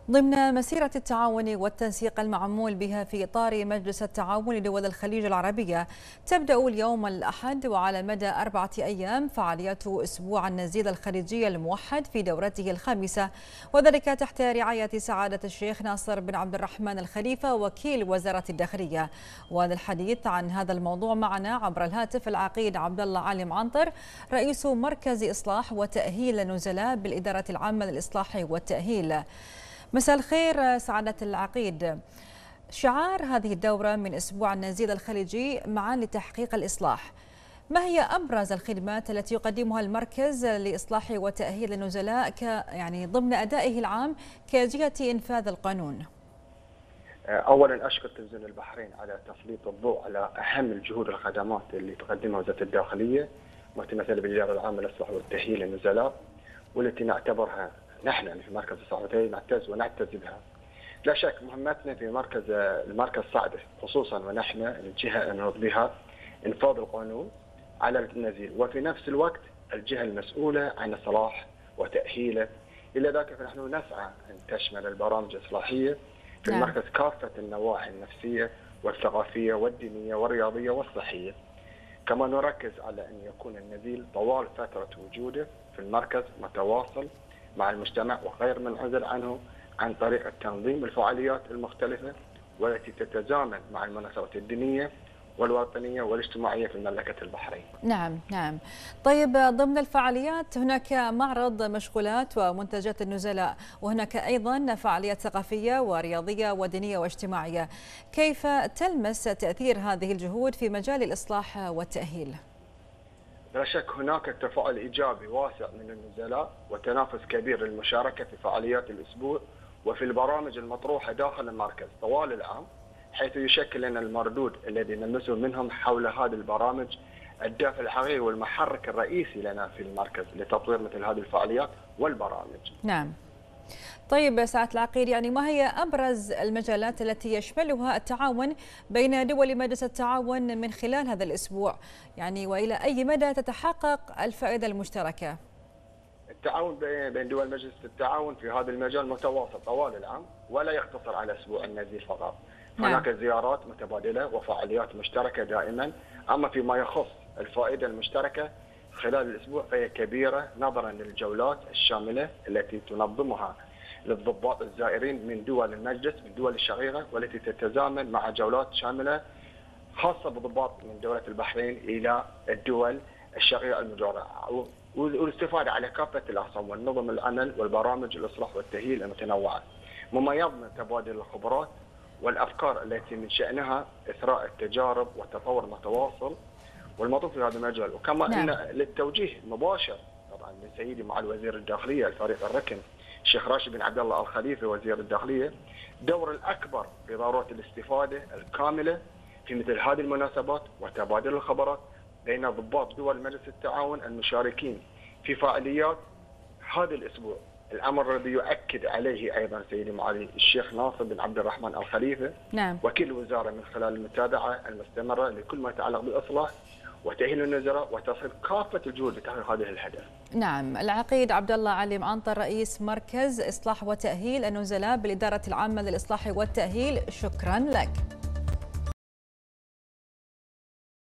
ضمن مسيرة التعاون والتنسيق المعمول بها في إطار مجلس التعاون لدول الخليج العربية، تبدأ اليوم الأحد وعلى مدى 4 أيام فعاليات أسبوع النزيد الخليجي الموحد في دورته الخامسة، وذلك تحت رعاية سعادة الشيخ ناصر بن عبد الرحمن الخليفة وكيل وزارة الداخلية. وللحديث عن هذا الموضوع معنا عبر الهاتف العقيد عبد الله علم عنتر، رئيس مركز إصلاح وتأهيل النزلاء بالإدارة العامة للإصلاح والتأهيل. مساء الخير سعادة العقيد. شعار هذه الدورة من أسبوع النزيد الخليجي معا لتحقيق الإصلاح، ما هي أبرز الخدمات التي يقدمها المركز لإصلاح وتأهيل النزلاء يعني ضمن أدائه العام كجهة إنفاذ القانون؟ أولا أشكر تلفزيون البحرين على تسليط الضوء على أهم الجهود والخدمات اللي تقدمها وزارة الداخلية متمثلة بالإدارة العامة للإصلاح والتأهيل للنزلاء، والتي نعتبرها نحن في مركز الإصلاح والتأهيل نعتز بها. لا شك مهمتنا في المركز صعبة، خصوصا ونحن الجهة المنوط بها إنفاذ القانون على النزيل، وفي نفس الوقت الجهة المسؤولة عن الإصلاح وتأهيله. إلى ذلك فنحن نسعى أن تشمل البرامج الإصلاحية في المركز كافة النواحي النفسية والثقافية والدينية والرياضية والصحية. كما نركز على أن يكون النزيل طوال فترة وجوده في المركز متواصل مع المجتمع وغير منعزل عنه عن طريق التنظيم الفعاليات المختلفة والتي تتزامن مع المناسبات الدينية والوطنية والاجتماعية في مملكة البحرين. نعم. طيب، ضمن الفعاليات هناك معرض مشغولات ومنتجات النزلاء، وهناك أيضا فعاليات ثقافية ورياضية ودينية واجتماعية. كيف تلمس تأثير هذه الجهود في مجال الإصلاح والتأهيل؟ لا شك هناك تفاعل إيجابي واسع من النزلاء وتنافس كبير للمشاركة في فعاليات الأسبوع وفي البرامج المطروحة داخل المركز طوال العام، حيث يشكل لنا المردود الذي نلمسه منهم حول هذه البرامج الدافع الحقيقي والمحرك الرئيسي لنا في المركز لتطوير مثل هذه الفعاليات والبرامج. نعم. طيب سعادة العقيد، يعني ما هي أبرز المجالات التي يشملها التعاون بين دول مجلس التعاون من خلال هذا الأسبوع، يعني وإلى أي مدى تتحقق الفائدة المشتركة؟ التعاون بين دول مجلس التعاون في هذا المجال متواصل طوال العام ولا يقتصر على أسبوع النزيل فقط. هناك زيارات متبادلة وفعاليات مشتركة دائما، أما فيما يخص الفائدة المشتركة خلال الأسبوع فهي كبيرة نظرا للجولات الشاملة التي تنظمها للضباط الزائرين من دول المجلس من دول الشقيقة، والتي تتزامن مع جولات شاملة خاصة بضباط من دولة البحرين إلى الدول الشقيقة المجاورة، والاستفادة على كافة الأقسام والنظم العمل والبرامج الإصلاح والتأهيل المتنوعة، مما يضمن تبادل الخبرات والأفكار التي من شأنها إثراء التجارب والتطور المتواصل والمطلوب في هذا المجال. وكما أن للتوجيه المباشر طبعا من سيدي معالي وزير الداخلية الفريق الركن الشيخ راشد بن عبد الله الخليفة وزير الداخلية دور الأكبر في ضرورة الاستفادة الكاملة في مثل هذه المناسبات وتبادل الخبرات بين ضباط دول مجلس التعاون المشاركين في فعاليات هذا الأسبوع، الأمر الذي يؤكد عليه أيضا سيدي معالي الشيخ ناصر بن عبد الرحمن الخليفة وكيل الوزارة من خلال المتابعة المستمرة لكل ما يتعلق بالإصلاح وتأهيل النزلاء وتصحيح كافة الجهود لتحقيق هذه الهدف. نعم، العقيد عبد الله علم عنتر، رئيس مركز إصلاح وتأهيل النزلاء بالإدارة العامة للإصلاح والتأهيل، شكرا لك.